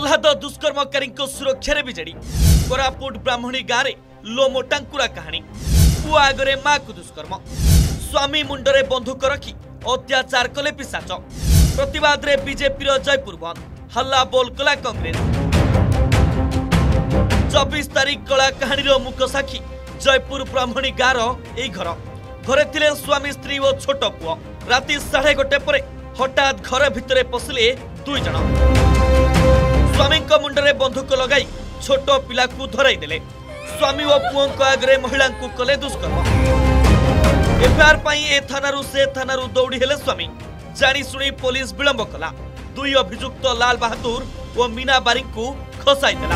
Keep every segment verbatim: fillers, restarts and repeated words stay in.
विवाद दुष्कर्मकारी सुरक्षा विजेडी कोरापुट ब्राह्मणी गाँव में लो मोटांकुरा कहानी पुआ आगरे माँ को दुष्कर्म स्वामी मुंडरे बंधुक रखी अत्याचार कले पिशाच प्रतिवाद रे बीजेपी जयपुर बंद हल्ला बोल कला कांग्रेस चौबीस तारीख कला कहानी मुख साक्षी जयपुर ब्राह्मणी गाँव घर घरे थिले स्वामी स्त्री और छोट पुओ राति साढ़े गोटे पर हठात घर भितर पशिले दुई जन स्वामी मुंडरे बंधुक लगाई छोट पिला को धराई देले स्वामी और पुओं आगे महिला को कले दुष्कर्म एफआईआर पाई ए थानारू से थानारू दौड़ी हेले स्वामी जानी सुनी पुलिस विलंब कला दुई अभियुक्त लाल बहादुर और मीना बारी को खसाई देला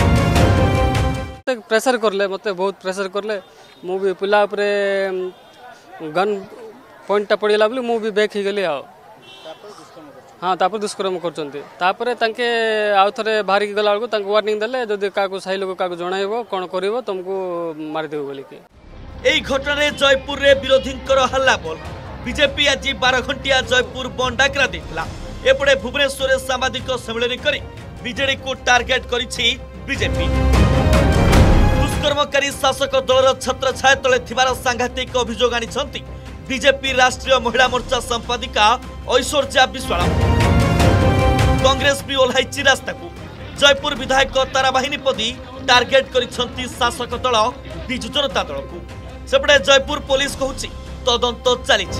प्रेशर करले मते बहुत प्रेशर करले मु भी पिला उपरे गन पॉइंट टा पड़िला बोली मु भी बैक ही गेली आ हाँ तापर दुष्कर्म करचंती तापर तांके आउ थरे बाहर गला बेलू तांको वार्निंग देले जदि काको साई लोक काको जणाइबो कोन करिवो तुमको मार देबो बोली के एई घटना जयपुर रे विरोधींकर हल्ला बोल बीजेपी आज बारह घंटिया जयपुर बंद डाकरा देथिला एपड़े भुवनेश्वर रे सामाजिक सम्मेलन करी बीजेडी को टार्गेट करिछि बीजेपी दुष्कर्मकारी शासक दलर छत्र छाया तले थिबार सांघातिक अभियोग आनिछंती बीजेपी राष्ट्रीय महिला मोर्चा संपादिका ऐश्वर्या विश्वाल कांग्रेस भी ओह्लाई रास्ता को जयपुर विधायक ताराबाहिनी पदी टार्गेट करिछंती शासक दल बिजु जनता दल को सेपटे जयपुर पुलिस कहूची तदंत चलीछि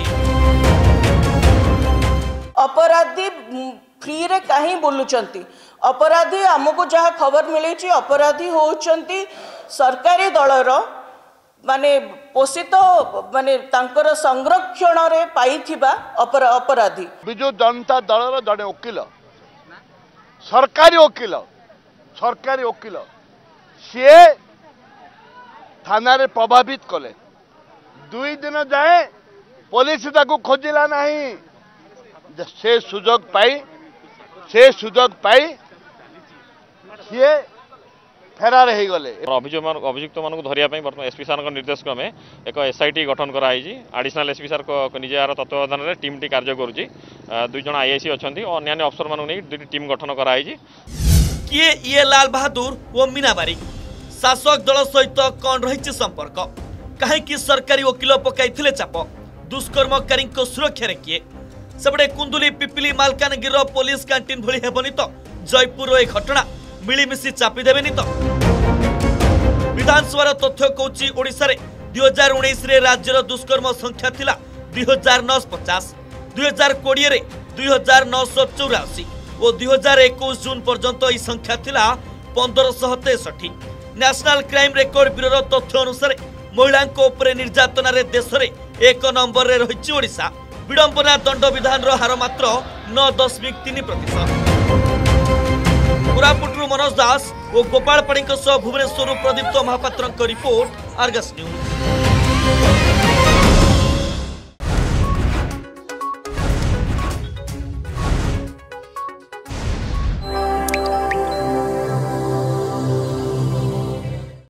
अपराधी फ्री रे कहीं बोलुचंती अपराधी हमको जहाँ खबर मिली अपराधी होउचंती सरकारी दलर माने पोषित माने तांकर संरक्षण रे पाइथिबा अपराधी बिजु जनता दलर जड़े वकिल सरकारी वकिल सरकारी वकिल सी थाना रे प्रभावित कले दुई दिन जाए पुलिस ताकू खोजिला नहीं से सुजोग पाई से सुजोग पाई सी फेरार हो गले अभियुक्त मान धरिया बर्तमान एसपी सार निर्देश क्रमे एक एसआईटी गठन कराई आडिशनल एसपी सार निजार तत्वावधान में टीम टी कार्य करुँची दुई जन आईएसी अच्छा और अन्य अफसर मान दुई टीम गठन कराई किए ये लाल बहादुर और मीना बारिक शासक दल सहित कौन रही संपर्क कहीं सरकारी वकिल पकाई चाप दुष्कर्मकारी सुरक्षा किए सेपटे कुंदुली पिपिली मालकानगिर पुलिस कैंटीन भली हेबनी तो जयपुर ए घटना मिलीमिशी चापी देबेनी तो विधानसभा तथ्य कहूँ ओडिशा रे दुई हजार उन्नीस राज्यर दुष्कर्म संख्या थिला दुई हजार नौश पचास दुई हजार कोड़े रे दुई हजार नौश चौराशी और दुई हजार इक्कीस जून पर्यंत यह संख्या थिला पंदर शह तेसठी नेशनल क्राइम रेकर्ड ब्यूरो तथ्य अनुसार महिला निर्यातना रे देश रे एक नंबर रे रही ओडिशा विडंबना दंड विधान हार मात्र नौ दशमिक तीन प्रतिशत कोरापुटरू मनोज दास और गोपाल पाणी भुवनेश्वर प्रदीप्त महापात्र रिपोर्ट आर्गस न्यूज।